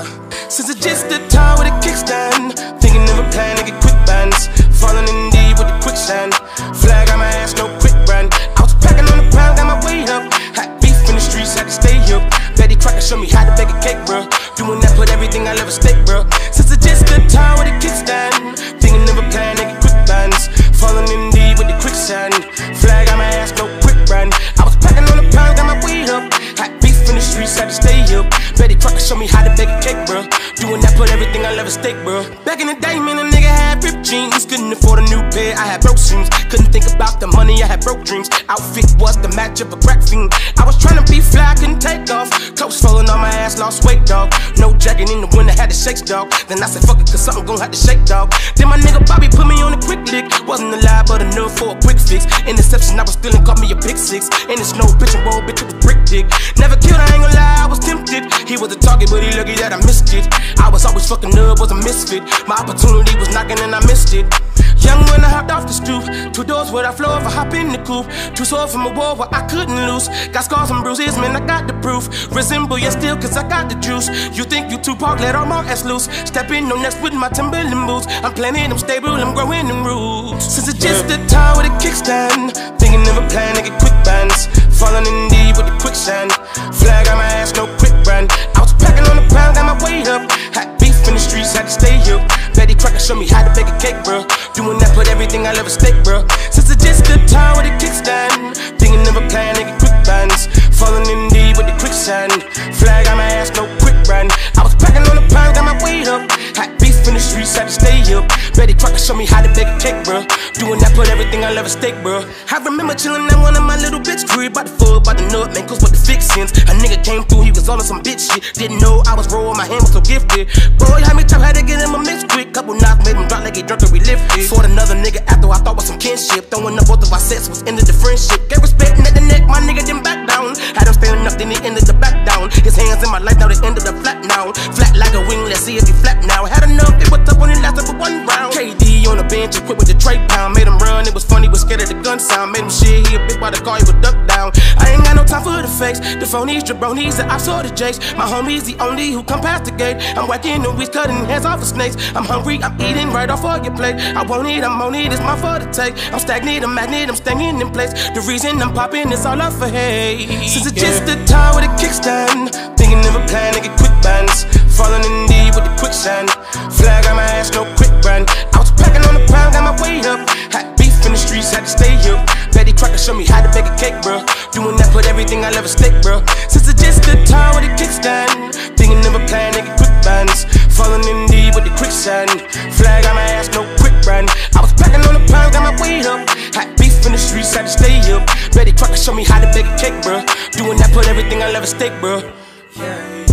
Since it's just the time with a kickstand, thinking of a plan to get quick bands. Falling in deep with the quicksand. Flag on my ass, no quick brand. I was packing on the pound, got my weight up. Had beef in the streets, had to stay up. Betty Crocker showed me how to bake a cake, bro. Doing that, put everything I love at stake, bro. Since it's just the time with a kickstand, thinking of a plan to get quick bands. Falling in deep with the quicksand. Flag on my ass, no quick brand. I was packing on the pound, got my weight up. Had beef in the streets, had to stay up. Betty Crocker showed me how to bake a cake, bro. Doing that, put everything I love at stake, bro. Back in the day, man, a nigga had ripped jeans. Couldn't afford a new pair, I had broke seams. Couldn't think about the money, I had broke dreams. Outfit was the match of a crack fiend. I was trying to be fly, couldn't take off. Clothes falling on my ass, lost weight, dog. No jacket in the winter, had to shake, dog. Then I said, fuck it, cause something gon' have to shake, dog. Then my nigga Bobby put me on a quick lick. Wasn't alive, but enough for a quick fix. Interception, I was stealing, caught me a pick six. In the snow, bitch and roll, bitch, it was brick dick. Never killed, I ain't gon' lie, I was tempted. He was a target, but he lucky that I missed it. I was always fucking up, was a misfit. My opportunity was knocking and I missed it. Young when I hopped off the stoop, 2 doors where I floor if I hop in the coupe. 2 swords from a war where I couldn't lose. Got scars and bruises, man, I got the proof. Resemble you still, cause I got the juice. You think you Tupac, let all my ass loose. Step in no next with my Timberland boots. I'm planting them stable, I'm growing them roots. Since it's just the time with a kickstand, thinking of a plan to get quick bands. Falling in deep with the quicksand. Flag on my ass, no quick brand. I was packing on the pound, got my weight up. Had beef in the streets, had to stay up. Betty Crocker showed me how to bake a cake, bro. Doing that, put everything I love at stake, bro. Since it's just the time with a kickstand, thinking of a plan to get quick bands. Falling in deep with the quicksand. Flag on my ass, no quick brand. I was packing on the pound, got my weight up. Had beef in the streets, had to stay up. Betty Crocker showed me how to bake a cake, bro. Doing that, put everything I love at stake, bro. I remember chillin' at one of my little bitch crib. By the foot, by the nut, man, cause what the fixins. A nigga came through, he was all on some bitch shit. Didn't know I was raw, my hand was so gifted. Boy, how me tough, had to get him a mix quick. Couple knocks made him drop like he drunk and relifted. Fought another nigga after I thought was some kinship. Throwing up both of our sets was ended the friendship. Gave respect at the neck, my nigga didn't back down. Had him standing up, then he ended the back down. His hands in my life, now they ended up flat now. Flat like a wing, let's see if he flat now. Had enough, it was up when it lasted for 1 round. KD on the bench, equipped with the tray pound. Made him run, it was funny, was scared of the gun sound. Made him shit, he a bitch by the car, he would duck down. I ain't got no time for the fakes. The phonies, jabronis, the ops or the jakes. My homies, the only who come past the gate. I'm whacking the weeds, cutting heads off of snakes. I'm hungry, I'm eating right off of your plate. I won't eat, I'm on it, it's my fault to take. I'm stagnant, I'm magnet, I'm staying in place. The reason I'm popping is all up for hate. Since it's just the time with a kickstand, thinking of a plan to get quick bands. Falling in deep with the quicksand. Flag on my ass, no quick brand. I was packing on the pound, got my weight up. Had beef in the streets, had to stay up. Betty Crocker showed me how to bake a cake, bro. Doing that, put everything I love at stake, bro. Since it's just the time with a kickstand, thinking of a plan to get quick bands. Falling in deep with the quicksand. Flag on my ass, no quick brand. I was packing on the pound, got my weight up. Had beef in the streets, had to stay up. Betty Crocker showed me how to bake a cake, bro. Doing that, put everything I love at stake, bro. Yeah.